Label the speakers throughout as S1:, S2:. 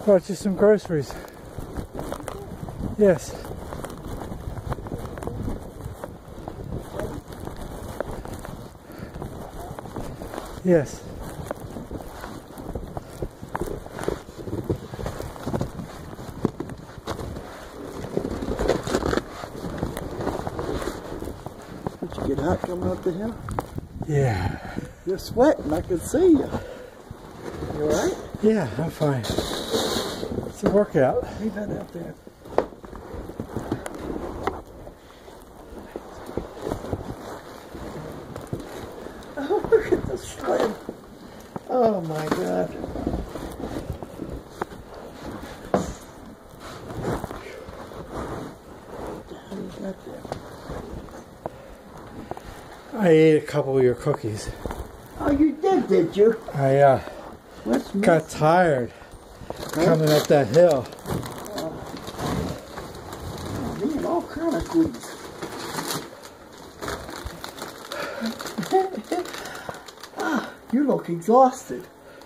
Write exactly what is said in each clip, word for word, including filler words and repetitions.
S1: Brought you some groceries. Yes. Yes.
S2: Did you get hot coming up the hill?
S1: Yeah.
S2: You're sweating, I can see you. You alright?
S1: Yeah, I'm fine. It's a workout.
S2: Leave that out there. Oh, look at the sled. Oh my God. Who's that there?
S1: I ate a couple of your cookies.
S2: Oh, you did, did you?
S1: I uh,
S2: What's
S1: got
S2: missing?
S1: tired
S2: Huh?
S1: coming up that hill.
S2: Oh, man, all kind of goodies. Ah, you look exhausted.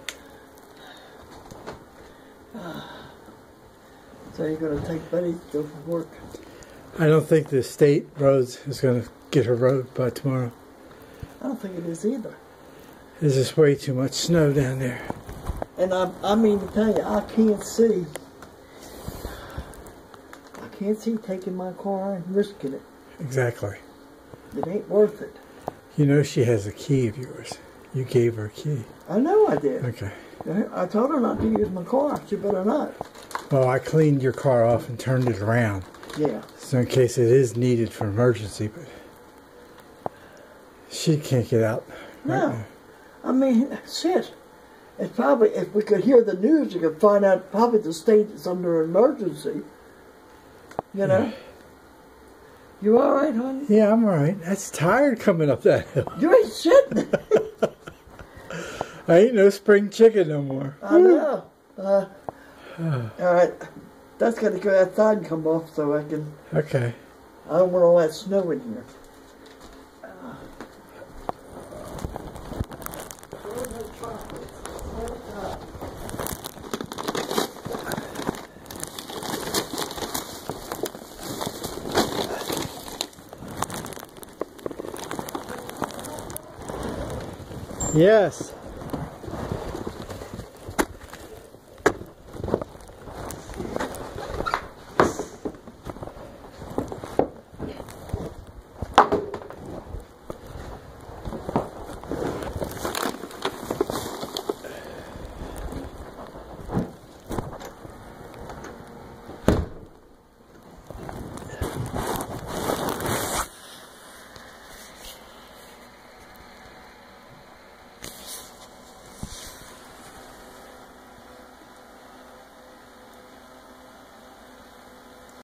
S2: Ah. So you're going to take Betty to go for work?
S1: I don't think the state roads is going to get her road by tomorrow.
S2: I don't think it is either.
S1: There's just way too much snow down there.
S2: And I, I mean to tell you, I can't see. I can't see taking my car and risking it.
S1: Exactly.
S2: It ain't worth it.
S1: You know she has a key of yours. You gave her a key.
S2: I know I did.
S1: Okay.
S2: I told her not to use my car. She better not.
S1: Well, I cleaned your car off and turned it around.
S2: Yeah.
S1: So in case it is needed for emergency, but she can't get out right
S2: No.
S1: now.
S2: I mean, shit. It's probably, if we could hear the news, you could find out probably the state is under emergency. You know?
S1: Yeah.
S2: You all right, honey?
S1: Yeah, I'm all right. That's tired coming up that hill.
S2: You ain't shitting.
S1: I ain't no spring chicken no more.
S2: I know. Uh, all right. That's got to go outside and come off so I can...
S1: Okay.
S2: I don't want all that snow in here.
S1: Yes.